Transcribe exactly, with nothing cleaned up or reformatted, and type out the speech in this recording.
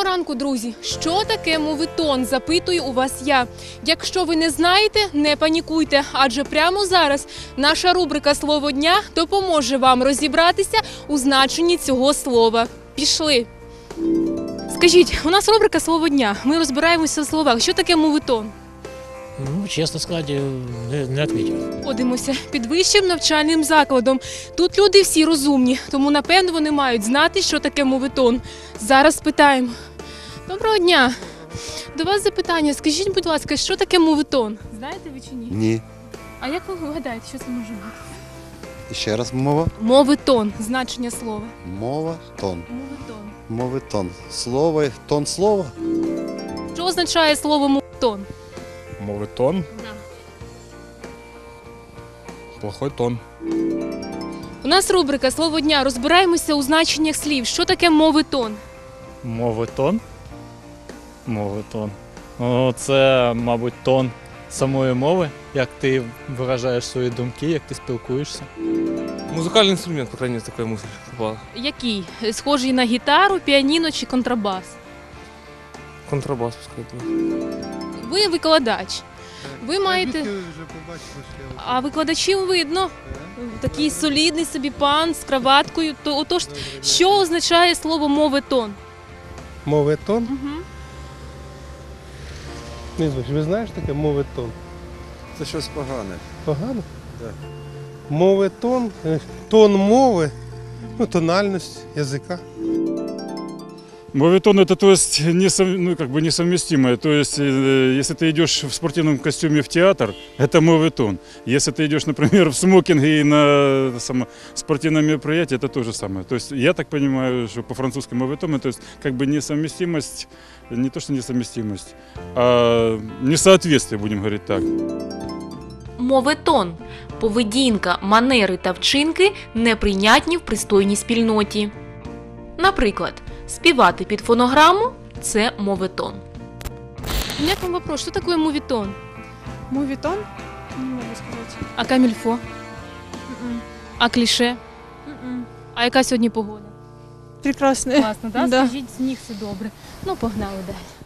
Доброго ранку, друзі! Що таке моветон? Запитую у вас я. Якщо ви не знаєте, не панікуйте, адже прямо зараз наша рубрика «Слово дня» допоможе вам розібратися у значенні цього слова. Пішли! Скажіть, у нас рубрика «Слово дня». Ми розбираємося в словах. Що таке моветон? Ну, чесно сказати, не, не відповів. Ходимося під вищим навчальним закладом. Тут люди всі розумні, тому, напевно, вони мають знати, що таке моветон. Зараз питаємо. Доброго дня! До вас запитання. Скажіть, будь ласка, що таке моветон? Знаєте ви чи ні? Ні. А як ви вгадаєте, що це може бути? І ще раз мова. Моветон. Значення слова. Мова, тон. Моветон. Мови, тон. Слово, тон слова. Що означає слово моветон? Моветон? Плохой тон. У нас рубрика «Слово дня». Розбираємося у значеннях слів. Що таке моветон? Моветон? Моветон. О, це, мабуть, тон самої мови, як ти виражаєш свої думки, як ти спілкуєшся. Музыкальный инструмент, по крайней мере, такая мысль попала. Який? Схожий на гітару, піаніно чи контрабас? Контрабас, пускай будет. Ви викладач. Ви маєте... А викладачів видно. Такий солідний собі пан з краваткою. То, отож, що означає слово моветон? Моветон? Угу. Незвич, ви знаєш таке моветон? Це щось погане. Погано? Так. Моветон, е, тон мови, ну, тональність язика. Моветон это, то есть, несов... ну, как бы несовместимое. То есть, э, если ты идешь в спортивном костюме в театр, это моветон. Если ты идешь, например, в смокинге и на это само, спортивном мероприятии, это то же самое. То есть, я так понимаю, что по-французски моветон, то есть, как бы несовместимость, не то что несовместимость, а несоответствие, будем говорить так. Моветон – поведінка, манери та вчинки, неприйнятні в пристойній спільноті. Наприклад, співати під фонограму – це моветон. Як вам вопрос, що таке моветон? Моветон? Не могу сказать. А камільфо? М-м. А кліше? М-м. А яка сьогодні погода? Прекрасный. Класно, так? Да. Скажіть, сніг все добре. Ну, погнали далі.